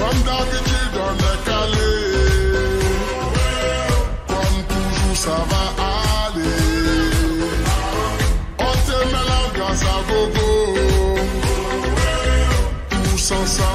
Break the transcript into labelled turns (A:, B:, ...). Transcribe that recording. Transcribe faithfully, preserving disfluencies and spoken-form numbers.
A: Comme d'habitude, on est calé. Comme toujours, ça va aller. On te met l'ambiance à gogo. Tous ensemble.